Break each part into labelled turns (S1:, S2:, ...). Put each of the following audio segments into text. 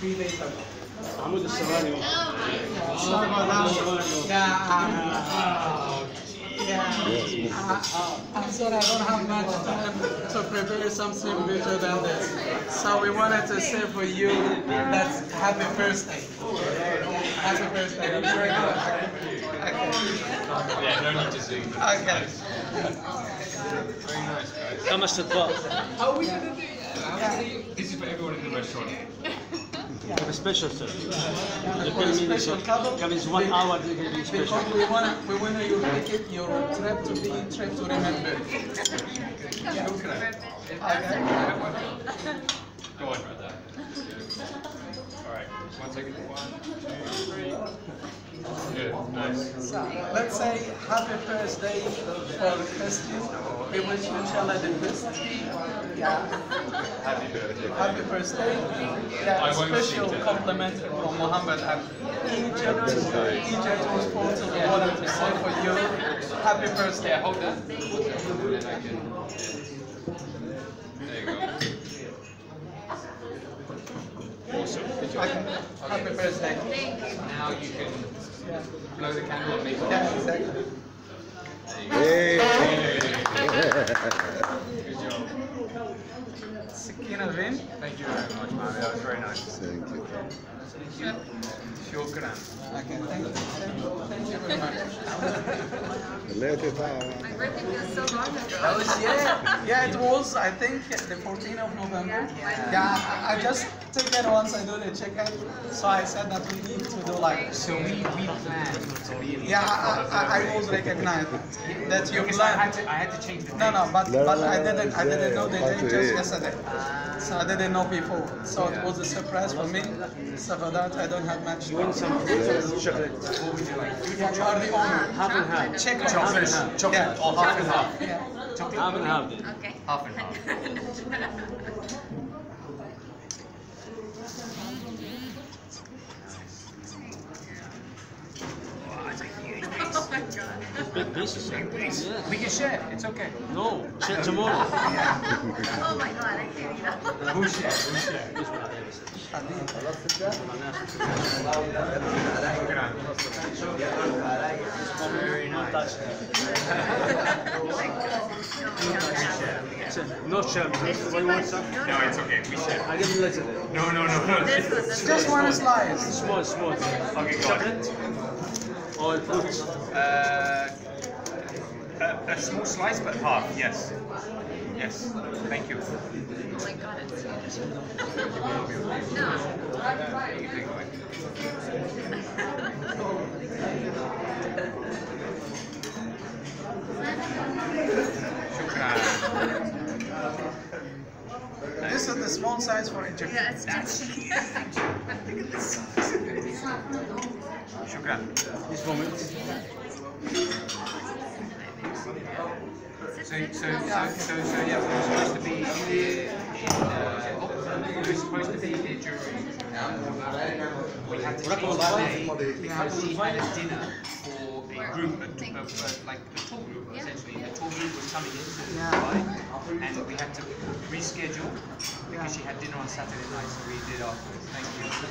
S1: 3 days ago.
S2: عمود الثواني.
S1: I'm sorry, I don't have much time to prepare something better than this. So we wanted to say for you that's happy birthday. Happy birthday. I'm very good. Okay.
S3: Yeah, no need to zoom.
S1: Okay.
S3: Very nice, guys.
S2: خمس أطباق.
S1: How are we gonna do that?
S3: This is for everyone in the restaurant.
S2: A special sir. You
S1: For a
S2: tell me this
S1: special couple,
S2: comes 1 hour. It will be special.
S1: because we want you to make it your trip to be trip to remember. Yeah. Okay.
S3: Go on, brother. Alright, 1 second. 1, 2, 3. Good, nice.
S1: So let's say happy birthday for Christian. We wish you inshallah the best. Yeah.
S3: Happy birthday.
S1: Happy birthday. Yeah,
S3: I won't
S1: special
S3: cheat it.
S1: compliment from Muhammad and Egypt was totally wanted to say for you happy birthday. I hope that.
S3: And then I can... There you go. Awesome. Good job.
S1: Happy birthday.
S3: Now you can blow the candle and make it.
S1: Yeah, exactly.
S3: There you go. Good job.
S1: Sakina Vin.
S3: Thank you very much, man. That was very nice.
S4: Thank you.
S3: Shukran.
S1: Okay, thank you very much.
S4: ثلاثة طبعا.
S5: My birthday feels so long ago.
S1: That was, yeah, it was, I think, the 14th of November. Yeah, I just took it once I do the check-in, so I said that we need to do like...
S3: So we planned to be in the
S1: Yeah, I was recognized that you
S3: because
S1: planned.
S3: I had to change the
S1: No, but
S4: No,
S1: I didn't know the date just
S4: yeah.
S1: yesterday. So I didn't know before. So it was a surprise for me. So for that, I don't have much
S2: You want
S1: time.
S2: some fruit or chocolate?
S3: What would you like?
S1: Yeah, you are the owner.
S2: Half and half.
S1: Check
S3: Chocolate. Chocolate.
S1: Yeah.
S3: Or half and half.
S1: Yeah.
S3: Chocolate.
S2: Half and half then.
S5: Okay.
S3: Half and half.
S5: Oh my god.
S2: Big pieces. Yes.
S3: We can share. It's okay.
S2: No, share tomorrow.
S5: Oh my god, I can't eat that.
S3: Who share? Who share?
S2: This one I have.
S3: Shukran. Very nice.
S2: No share. What you want some?
S3: No, it's okay. We share.
S2: I give you later.
S3: No.
S5: This one, this
S1: Just one slice.
S2: Small.
S3: Okay, go on.
S2: Chocolate or fruits?
S3: A small slice, but half. Yes. Yes. Thank you.
S5: Oh my god, it's huge. No.
S3: You can take it away. Shukran.
S1: This is the small size for Egypt.
S5: Yeah, it's just...
S3: Shukran.
S2: This moment.
S3: So yeah, we were supposed to be here we were supposed to be here during we had to change the day because he had a dinner for a group, like a tour group essentially. A tour group was coming in to Dubai and we had to reschedule because she had dinner on Saturday night, so we did afterwards. Thank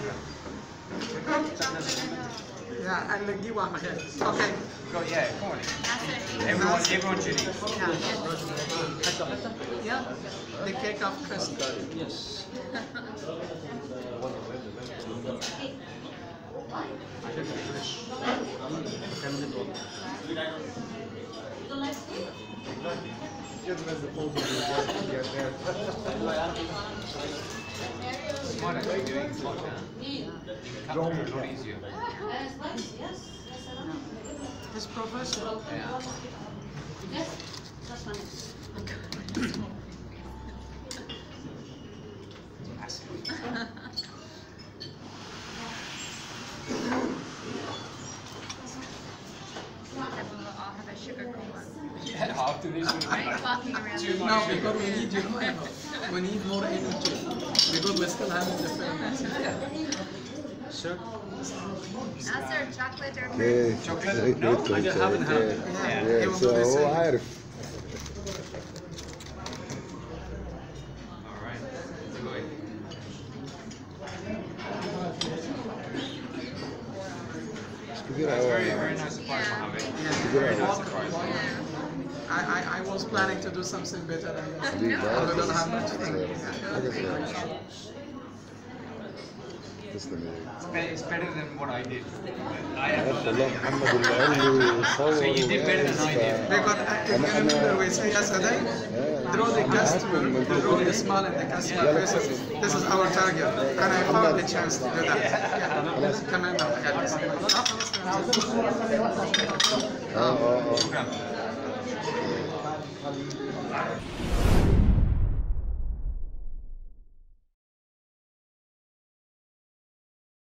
S3: you.
S1: Yeah, and give one here. Okay.
S3: Go, yeah, come on. Everyone should eat.
S1: Yeah. The cake of Christmas.
S2: Yes.
S3: Smart actually doing lockdown. You can cut through a lot easier.
S1: His professor.
S3: Yeah. Massive.
S5: I'll have a sugar cola.
S3: Yeah, after this one.
S5: Right? Walking around.
S3: Too
S5: the-
S1: No,
S3: much
S1: because we
S3: sugar.
S1: need you. We need more energy. Because we still have the film.
S2: Sir?
S5: Nasser, chocolate or fruit?
S4: Okay.
S3: Chocolate? No,
S2: I just haven't had it.
S4: Yeah, so هو عارف.
S3: Alright.
S4: كبيرة
S3: It's very,
S4: أوي.
S3: very nice surprise, Mohammed.
S4: كبيرة
S3: Very
S4: أوي.
S3: nice surprise.
S1: I was planning to do something better than that.
S4: حبيبي
S1: And we don't have much
S4: حاجة
S1: time.
S4: زي تسلم ايدك.
S3: It's better than what I did. I
S4: عرفت
S3: have
S4: والله محمد اللي قال لي صور
S3: So you did better than I did.
S1: Because if you remember we said yesterday, draw the customer, draw the smile and the customer faces. This is our target. And I found the chance to do that. Yeah. كمان
S4: اه